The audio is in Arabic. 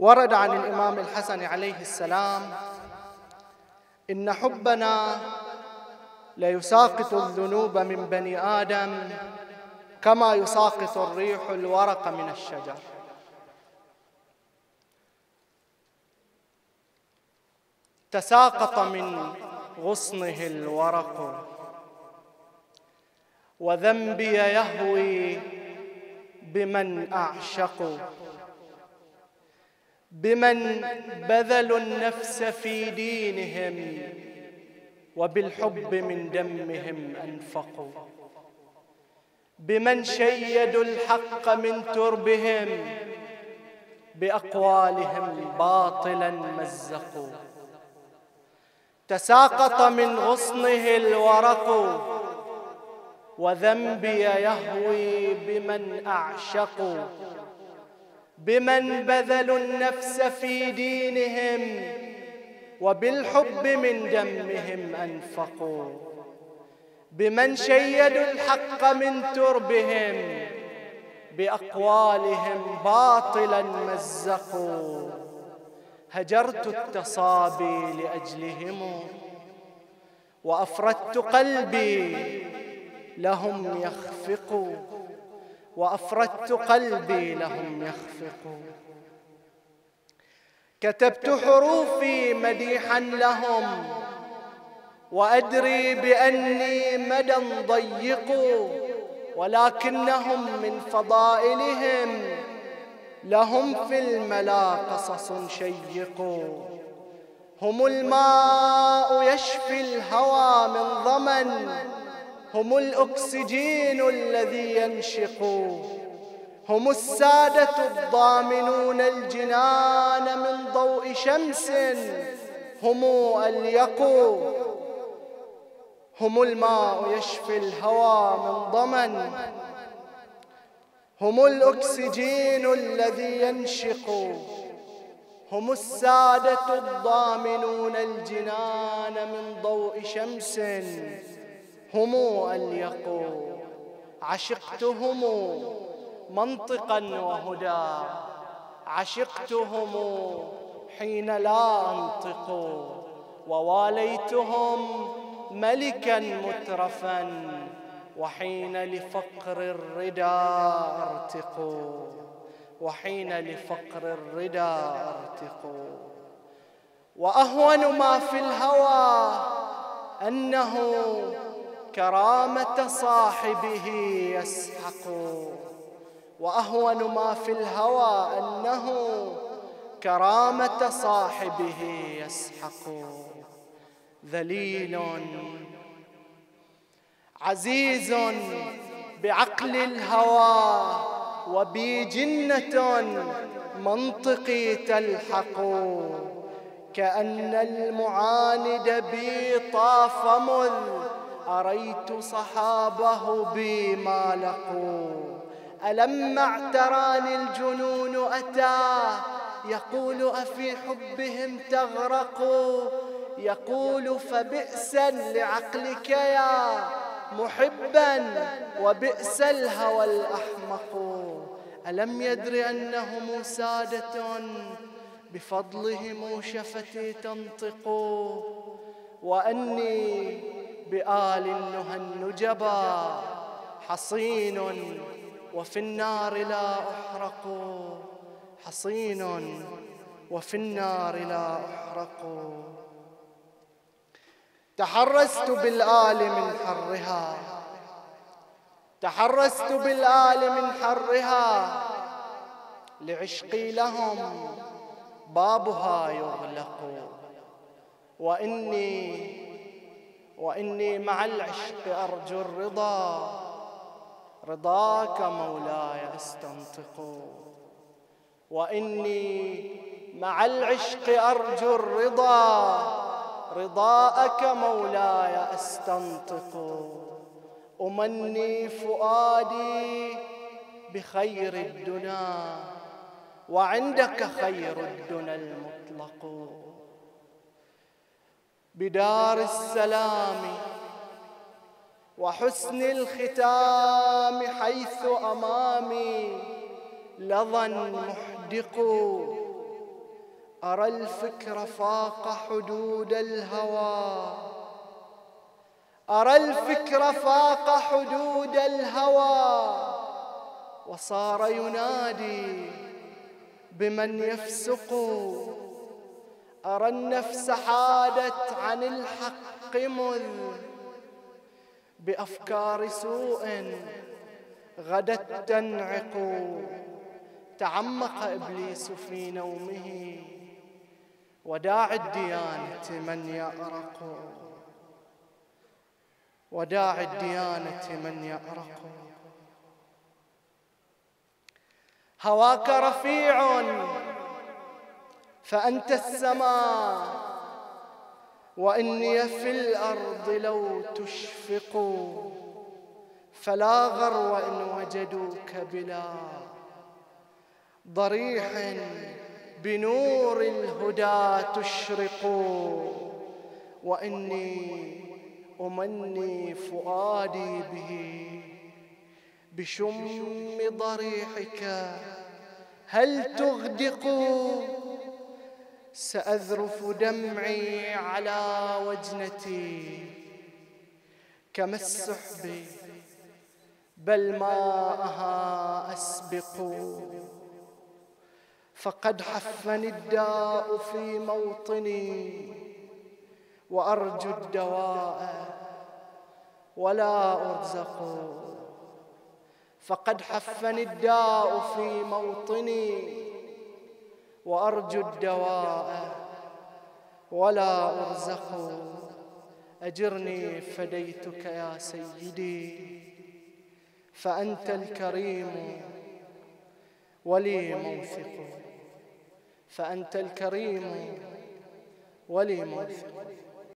ورد عن الإمام الحسن عليه السلام: إن حبنا ليساقط الذنوب من بني آدم كما يساقط الريح الورق من الشجر. تساقط من غصنه الورق وذنبي يهوي بمن أعشق، بمن بذلوا النفس في دينهم وبالحب من دمهم أنفقوا، بمن شيدوا الحق من تربهم بأقوالهم باطلا مزقوا. تساقط من غصنه الورق وذنبي يهوي بمن أعشق، بمن بذلوا النفس في دينهم وبالحب من دمهم أنفقوا، بمن شيدوا الحق من تربهم بأقوالهم باطلا مزقوا. هجرت التصابي لأجلهم وأفردت قلبي لهم يخفقوا، وأفردت قلبي لهم يخفقوا. كتبت حروفي مديحا لهم وأدري بأني مدى ضيق، ولكنهم من فضائلهم لهم في الملا قصص شيق. هم الماء يشفي الهوى من ضمن، هم الأكسجين الذي ينشق، هم السادة الضامنون الجنان من ضوء شمس، هم أليق. هم الماء يشفي الهوى من ضمن، هم الأكسجين الذي ينشق، هم السادة الضامنون الجنان من ضوء شمس، هم أليق. عشقتهم منطقا وهدى، عشقتهم حين لا أنطق، وواليتهم ملكا مترفا وحين لفقر الردى أرتق، وحين لفقر الردى أرتق. وأهون ما في الهوى أنه كرامة صاحبه يسحق، وأهون ما في الهوى أنه كرامة صاحبه يسحق. ذليل عزيز بعقل الهوى وبي جنة منطقي تلحق، كأن المعاند بي طاف مذ أريت صحابه بي ما لقوا. ألما اعتراني الجنون أتى يقول أفي حبهم تغرق، يقول فبئسا لعقلك يا محبا وبئس الهوى الأحمق. ألم يدر أنهم سادة بفضلهم شفتي تنطق، وأني بآل النهى النجبا حصين وفي النار لا أحرق، حصين وفي النار لا أحرق. تحرست بالآل من حرها، تحرست بالآل من حرها، لعشقي لهم بابها يغلق. وإني مع العشق أرجو الرضا، رضاك مولاي أستنطق. وإني مع العشق أرجو الرضا، رضاءك مولاي أستنطق. أمني فؤادي بخير الدنا وعندك خير الدنا المطلق. بدار السلام وحسن الختام حيث أمامي لظى محدق، أرى الفكر فاق حدود الهوى، أرى الفكر فاق حدود الهوى، وصار ينادي بمن يفسق. أرى النفس حادت عن الحق مذ بأفكار سوء غدت تنعق. تعمق إبليس في نومه وداعي الديانة من يأرق، وداعي الديانة من يأرق. هواك رفيع فأنت السماء، وإني في الأرض لو تشفق. فلا غرو إن وجدوك بلا ضريح بنور الهدى تشرق. وإني أمني فؤادي به بشم ضريحك هل تغدق. سأذرف دمعي على وجنتي كما السحب بل ماءها أسبق. فقد حفني الداء في موطني وأرجو الدواء ولا أرزق. فقد حفني الداء في موطني وأرجو الدواء ولا أرزق. أجرني فديتك يا سيدي، فأنت الكريم ولي موثق، فأنت الكريم ولي موثق.